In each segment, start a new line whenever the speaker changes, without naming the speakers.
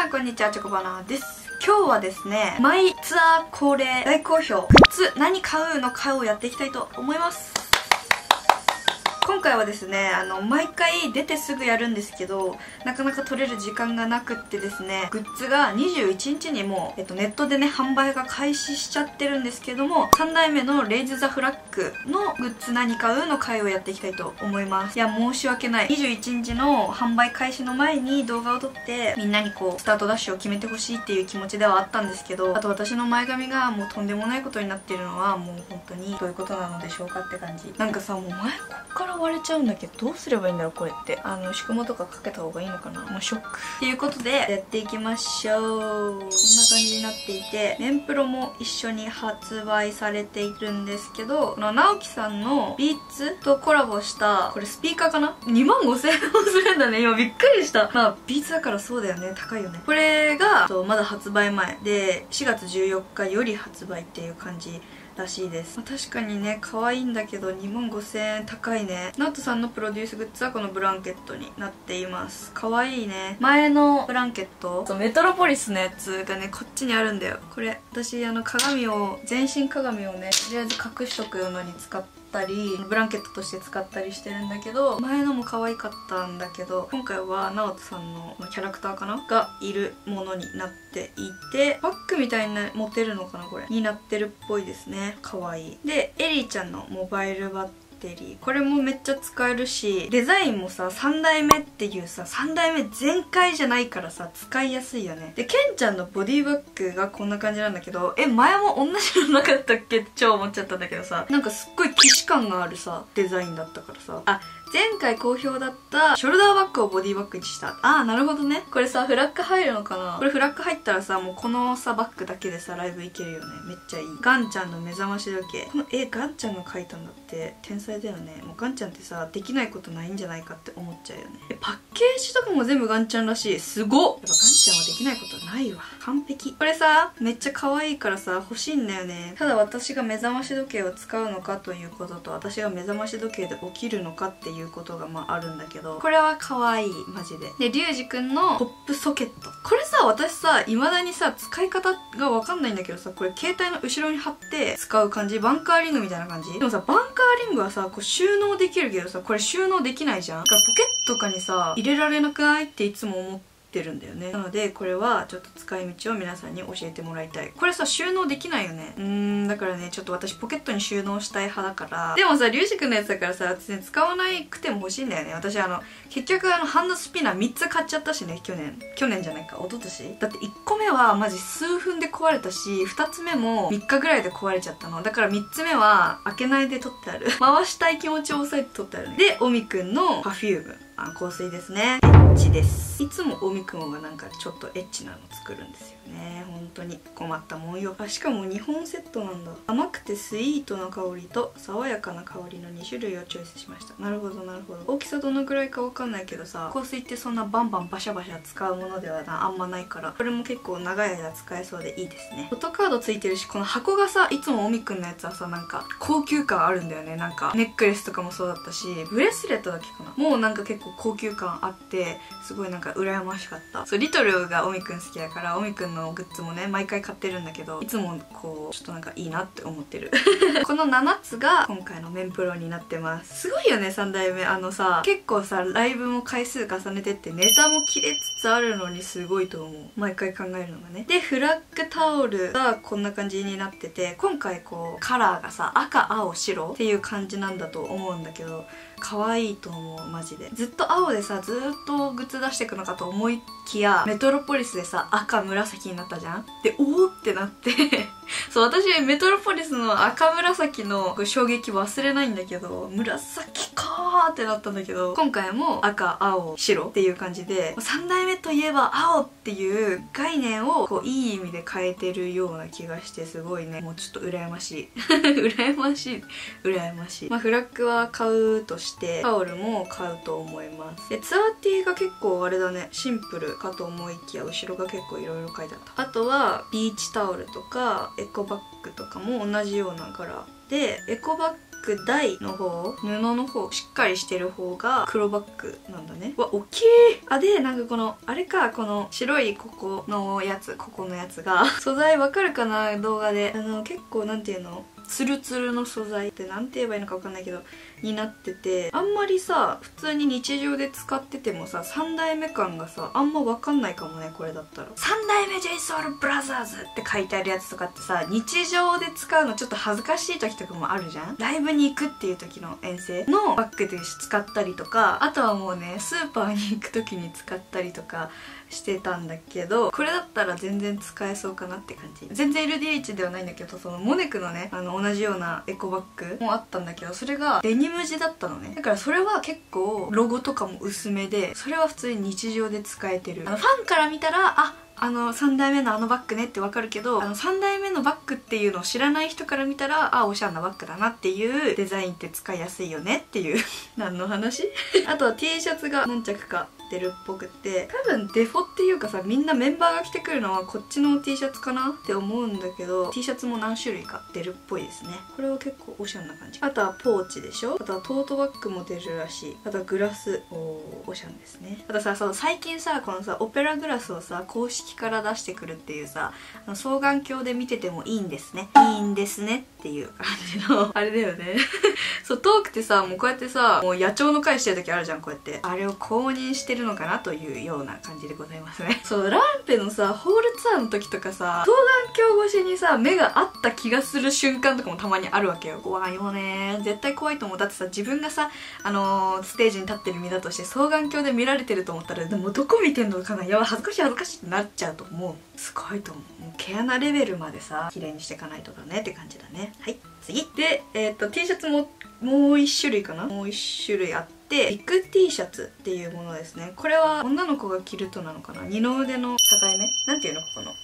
さんこんにちは、チョコバナナです。今日はですね、マイツアー恒例大好評グッズ何買うの買うをやっていきたいと思います。今回はですね、毎回出てすぐやるんですけど、なかなか取れる時間がなくってですね、グッズが21日にもう、ネットでね、販売が開始しちゃってるんですけども、3代目のレイズ・ザ・フラッグのグッズ何買うの回をやっていきたいと思います。いや、申し訳ない。21日の販売開始の前に動画を撮って、みんなにこう、スタートダッシュを決めてほしいっていう気持ちではあったんですけど、あと私の前髪がもうとんでもないことになってるのは、もう本当にどういうことなのでしょうかって感じ。なんかさ、もう前こっから割れちゃうんだけど、どうすればいいんだろうこれって。宿毛とかかけた方がいいのかな。もうショックっていうことでやっていきましょう。こんな感じになっていて、メンプロも一緒に発売されているんですけど、直樹さんのビーツとコラボしたこれスピーカーかな、25000円もするんだね。今びっくりした。まあビーツだからそうだよね、高いよね。これがまだ発売前で4月14日より発売っていう感じらしいです。確かにね、可愛いんだけど25000円高いね。ナオトさんのプロデュースグッズはこのブランケットになっています。可愛いね。前のブランケット、メトロポリスのやつがね、こっちにあるんだよ。これ私鏡を、全身鏡をね、とりあえず隠しとくのに使ってブランケットとして使ったりしてるんだけど、前のも可愛かったんだけど、今回はナオトさんのキャラクターかながいるものになっていて、バッグみたいに持てるのかな、これになってるっぽいですね。可愛い。でエリーちゃんのモバイルバッテリー、これもめっちゃ使えるし、デザインもさ、3代目っていうさ、3代目全開じゃないからさ、使いやすいよね。でケンちゃんのボディバッグがこんな感じなんだけど、前も同じのなかったっけって超思っちゃったんだけどさ、なんかすっごい既視感があるさデザインだったからさ、前回好評だったショルダーバッグをボディバッグにした。なるほどね。これさ、フラッグ入るのかな。これフラッグ入ったらさ、もうこのさバッグだけでさライブ行けるよね。めっちゃいい。ガンちゃんの目覚まし時計、このガンちゃんが描いたんだって。天才だよね。もうガンちゃんってさ、できないことないんじゃないかって思っちゃうよね。パッケージとかも全部ガンちゃんらしい。すごっ。やっぱガンちゃんはできないことないわ。完璧。これさ、めっちゃ可愛いからさ欲しいんだよね。ただ私が目覚まし時計を使うのかということと、私が目覚まし時計で起きるのかっていうことがあるんだけど、これは可愛いマジで。でリュウジくんのポップソケット、これさ、私さ未だにさ使い方がわかんないんだけどさ、これ携帯の後ろに貼って使う感じ。バンカーリングみたいな感じ。でもさ、バンカーリングはさこう収納できるけどさ、これ収納できないじゃん。だからポケットとかにさ入れられなくないっていつも思ってるんだよね。なのでこれはちょっと使い道を皆さんに教えてもらいたい。これさ収納できないよね。だからね、ちょっと私ポケットに収納したい派だから。でもさ、リュウジくんのやつだからさ、全然使わなくても欲しいんだよね。私結局ハンドスピナー3つ買っちゃったしね。去年じゃないか、一昨年だって。1個目はマジ数分で壊れたし、2つ目も3日ぐらいで壊れちゃったの。だから3つ目は開けないで取ってある。回したい気持ちを抑えて取ってあるね。でオミくんのパフューム、香水ですね。エッチです。いつもオミくんがなんかちょっとエッチなの作るんですよね。本当に困ったもんよ。しかも2本セットなんだ。甘くてスイートな香りと爽やかな香りの2種類をチョイスしました。なるほどなるほど。大きさどのくらいかわかんないけどさ、香水ってそんなバンバンバシャバシャ使うものではあんまないから、これも結構長い間使えそうでいいですね。フォトカードついてるし、この箱がさ、いつもオミくんのやつはさ、なんか高級感あるんだよね。なんかネックレスとかもそうだったし、ブレスレットだけかな、もうなんか結構高級感あって、すごいなんか羨ましかった。そう、リトルがオミくん好きだから、オミくんのグッズもね毎回買ってるんだけど、いつもこうちょっとなんかいいなって思ってる。この7つが今回のメンプロになってます。すごいよね、3代目。さ、結構さライブも回数重ねてってネタも切れつつあるのにすごいと思う。毎回考えるのがね。でフラッグタオルがこんな感じになってて、今回こうカラーがさ赤青白っていう感じなんだと思うんだけど、可愛いと思うマジで。ずっと青でさ、ずっとグッズ出していくのかと思いきや、メトロポリスでさ赤紫になったじゃん。でおーってなってそう、私メトロポリスの赤紫の衝撃忘れないんだけど、紫かーってなったんだけど、今回も赤青白っていう感じで、3代目といえば青っていう概念をこういい意味で変えてるような気がして、すごいね、もうちょっと羨ましい羨ましい羨ましい。フラッグは買うとしてタオルも買うと思います。でツアーティーが結構あれだね、シンプルかと思いきや後ろが結構いろいろ書いてあった。あとはビーチタオルとかエコバッグとかも同じような柄で、エコバック台の方、布の方、しっかりしてる方が黒バッグなんだね。うわ、大きい。あ、で、なんかこの、あれか、この白いここのやつが、素材わかるかな、動画で。結構なんていうの、ツルツルの素材ってなんて言えばいいのかわかんないけどになってて、あんまりさ普通に日常で使っててもさ3代目感がさあんまわかんないかもね。これだったら3代目 JSOULBROTHERS って書いてあるやつとかってさ日常で使うのちょっと恥ずかしい時とかもあるじゃん。ライブに行くっていう時の遠征のバッグで使ったりとか、あとはもうねスーパーに行く時に使ったりとかしてたんだけど、これだったら全然使えそうかなって感じ。全然 LDH ではないんだけど、そのモネクのね同じようなエコバッグもあったんだけど、それがデニム地だったのね。だからそれは結構ロゴとかも薄めで、それは普通に日常で使えてる。ファンから見たら3代目のバッグねってわかるけど、3代目のバッグっていうのを知らない人から見たら、おしゃれなバッグだなっていうデザインって使いやすいよねっていう何の話あとは T シャツが何着か出るっぽくて、多分デフォっていうかさ、みんなメンバーが着てくるのはこっちの T シャツかなって思うんだけど、 T シャツも何種類か出るっぽいですね。これは結構おしゃれな感じ。あとはポーチでしょ。あとはトートバッグも出るらしい。あとはグラス、おしゃれですね。あとさ、最近さこのさオペラグラスをさ公式から出してくるっていうさ、双眼鏡で見ててもいいんですねっていう感じのあれだよねそう、遠くてさもうこうやってさ、もう野鳥の会してる時あるじゃん、こうやって。あれを公認してるのかなというような感じでございますね。そう、ランペのさホールツアーの時とかさ、双眼鏡越しにさ目が合った気がする瞬間とかもたまにあるわけよ。怖いよね、絶対怖いと思う。だってさ、自分がさステージに立ってる身だとして双眼鏡で見られてると思ったら、でもどこ見てんのかな、やばい、恥ずかしいってなっちゃうと思う。すごいと思う。もう毛穴レベルまでさ綺麗にしていかないとだねって感じだね。はい、次でT シャツもう1種類かな、もう1種類あって、ビッグ T シャツっていうものですね。これは女の子が着るとなのかな、二の腕の境目なんていうの、この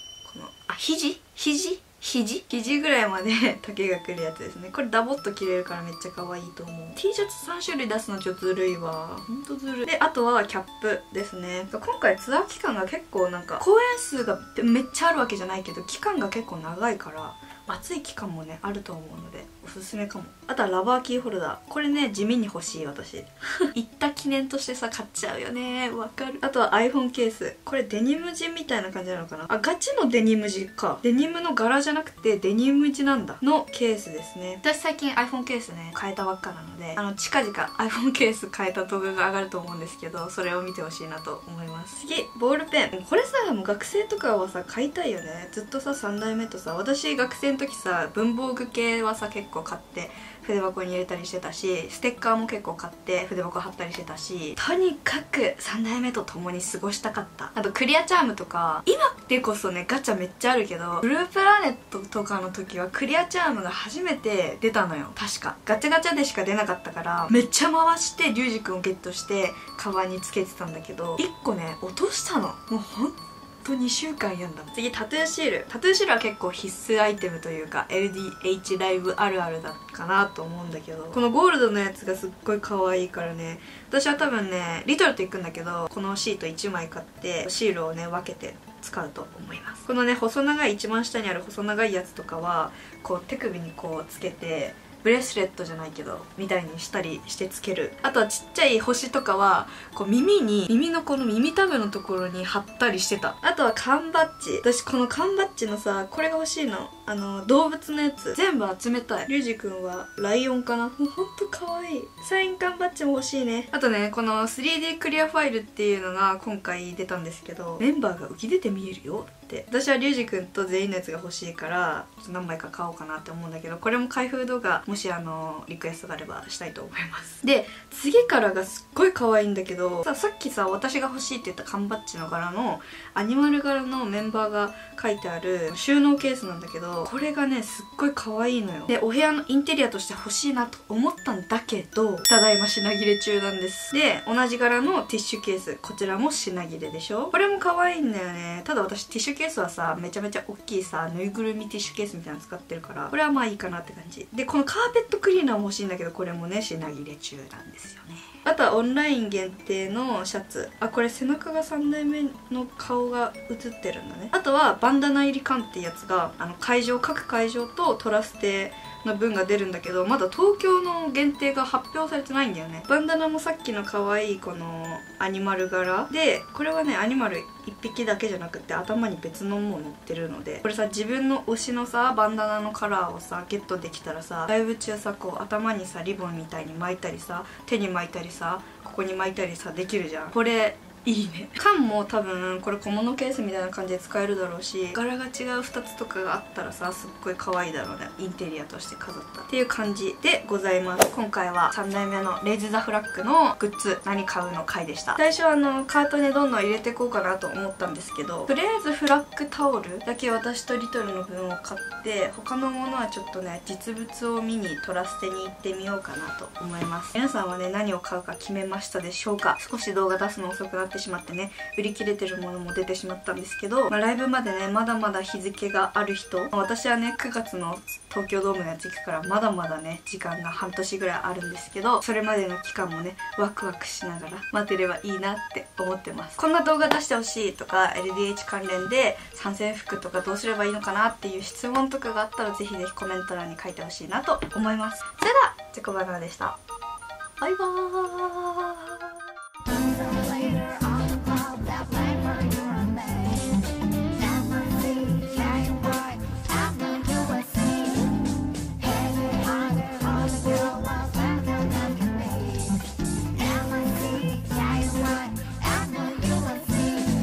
肘ぐらいまで丈がくるやつですね。これダボっと着れるからめっちゃ可愛いと思う。 T シャツ3種類出すのちょっとずるいわ、ほんとずるい。であとはキャップですね。今回ツアー期間が結構なんか公演数がめっちゃあるわけじゃないけど、期間が結構長いから暑い期間もねあると思うのでおすすめかも。あとはラバーキーホルダー、これね地味に欲しい私行った記念としてさ買っちゃうよね、わかる。あとは iPhone ケース、これデニム地みたいな感じなのかな、ガチのデニム地か、デニムの柄じゃなくてデニム地なんだのケースですね。私最近 iPhone ケースね変えたばっかなので、近々 iPhone ケース変えた動画が上がると思うんですけど、それを見てほしいなと思います。次、ボールペン。これさもう学生とかはさ買いたいよね。ずっとさ3代目とさ、私学生の時さ文房具系はさ結構買って筆箱に入れたりしてたし、ステッカーも結構買って筆箱貼ったりしてたし、とにかく3代目と共に過ごしたかった。あとクリアチャームとか、今でこそねガチャめっちゃあるけど、ブループラネットとかの時はクリアチャームが初めて出たのよ。確かガチャガチャでしか出なかったから、めっちゃ回してリュウジ君をゲットしてカバンにつけてたんだけど、1個ね落としたの。もうほんと2週間やんだもん。次、タトゥーシール。タトゥーシールは結構必須アイテムというか LDH ライブあるあるだかなと思うんだけど、このゴールドのやつがすっごい可愛いからね、私は多分ねリトルと行くんだけど、このシート1枚買ってシールをね分けて使うと思います。このね細長い一番下にある細長いやつとかはこう手首にこうつけてブレスレットじゃないけどみたいにしたりしてつける。あとはちっちゃい星とかはこう耳のこの耳たぶのところに貼ったりしてた。あとは缶バッジ。私この缶バッジのさこれが欲しいの。動物のやつ全部集めたい。リュウジ君はライオンかな。もうほんと可愛い。サイン缶バッジも欲しいね。あとねこの 3D クリアファイルっていうのが今回出たんですけど、メンバーが浮き出て見えるよって。私はリュウジ君と全員のやつが欲しいからちょっと何枚か買おうかなって思うんだけど、これも開封動画もしリクエストがあればしたいと思います。で次からがすっごい可愛いんだけど、さっきさ私が欲しいって言った缶バッジの柄のアニマル柄のメンバーが書いてある収納ケースなんだけど、これがねすっごい可愛いのよ。でお部屋のインテリアとして欲しいなと思ったんだけど、ただいま品切れ中なんです。で同じ柄のティッシュケース、こちらも品切れでしょ。これも可愛いんだよね。ただ私ティッシュケースはさめちゃめちゃ大きいさぬいぐるみティッシュケースみたいなの使ってるから、これはまあいいかなって感じで、このカーペットクリーナーも欲しいんだけど、これもね品切れ中なんですよね。あとはオンライン限定のシャツ。これ背中が3代目の顔が写ってるんだね。あとはバンダナ入り缶っていうやつが各会場とトラステの分が出るんだけど、まだ東京の限定が発表されてないんだよね。バンダナもさっきの可愛いこのアニマル柄で、これはねアニマル1匹だけじゃなくて頭に別のも乗ってるので、これさ自分の推しのさバンダナのカラーをさゲットできたらさ、ライブ中さこう頭にさリボンみたいに巻いたりさ、手に巻いたりさ、ここに巻いたりさできるじゃん。これいいね。缶も多分これ小物ケースみたいな感じで使えるだろうし、柄が違う2つとかがあったらさすっごい可愛いだろうね。インテリアとして飾ったっていう感じでございます。今回は3代目のレイズ・ザ・フラッグのグッズ何買うの回でした。最初はカートにどんどん入れていこうかなと思ったんですけど、とりあえずフラッグタオルだけ私とリトルの分を買って、他のものはちょっとね実物を見にトラステに行ってみようかなと思います。皆さんはね何を買うか決めましたでしょうか。少し動画出すの遅くなってしまってね、売り切れてるものも出てしまったんですけど、ライブまでねまだまだ日付がある人、私はね9月の東京ドームのやつ行くからまだまだね時間が半年ぐらいあるんですけど、それまでの期間もねワクワクしながら待てればいいなって思ってます。こんな動画出してほしいとか LDH 関連で参戦服とかどうすればいいのかなっていう質問とかがあったらぜひぜひコメント欄に書いてほしいなと思います。それではチョコバナナでした。バイバーイ。